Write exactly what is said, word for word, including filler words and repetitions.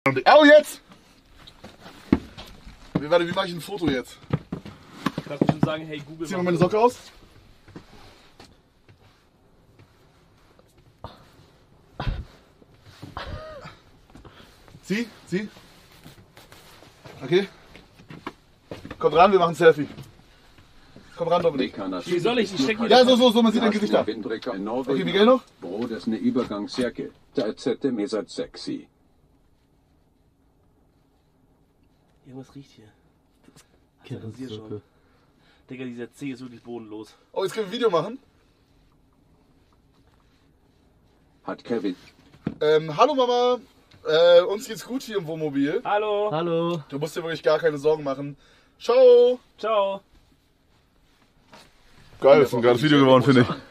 Oh, jetzt! Warte, wie mache ich ein Foto jetzt? Ich kann bestimmt sagen, hey Google. Zieh mal meine Socke aus. Sieh, sieh. Okay. Kommt ran, wir machen ein Selfie. Komm ran, Dominik. Wie soll ich? Ich steck mir Ja, so, so, so, man sieht dein Gesicht da. Okay, wie geil noch? Brot ist eine Übergangsjacke. Da zette mir seid sexy. Irgendwas riecht hier. Das ist hier schon. Digga, dieser C ist wirklich bodenlos. Oh, jetzt können wir ein Video machen. Hat Kevin. Ähm, hallo Mama. Äh, uns geht's gut hier im Wohnmobil. Hallo. Hallo. Du musst dir wirklich gar keine Sorgen machen. Ciao. Ciao. Geil, das ist ein geiles Video geworden, finde ich.